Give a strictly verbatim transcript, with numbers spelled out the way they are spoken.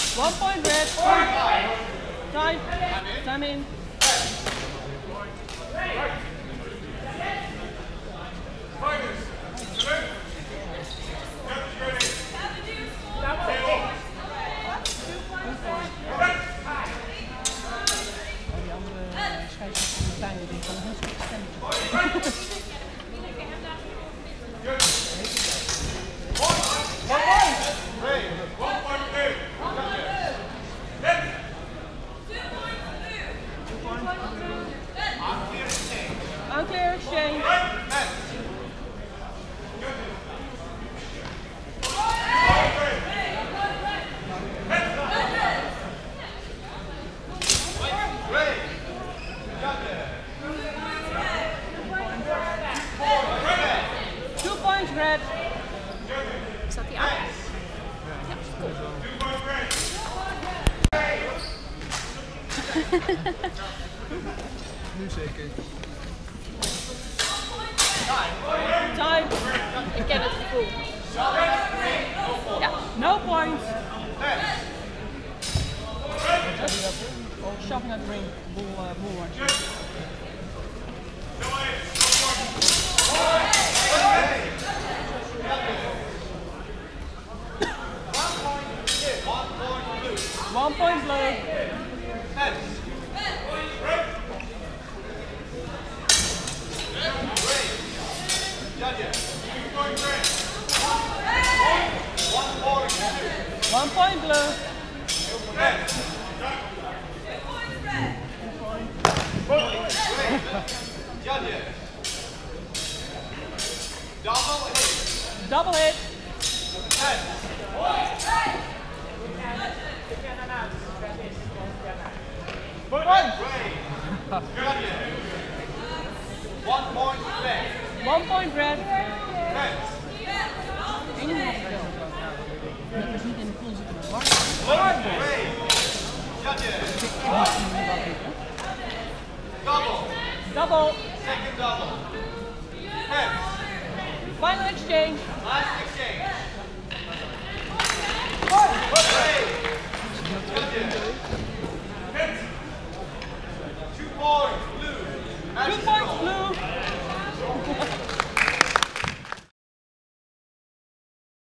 One point red. Time. Time in. Unclear exchange. Two points red. Is dat die aan? Ja, cool. Nu zeker. Time. Ik ken het gevoel. Ja. No points. Shoving at ring. Bull, uh, bull one. One point blue. One point blue. Double hit. One point red. One point red. Red. Dat is niet in de pool zitten met One red. Judges. Double. Double. Second double. Red. Final exchange. Last exchange.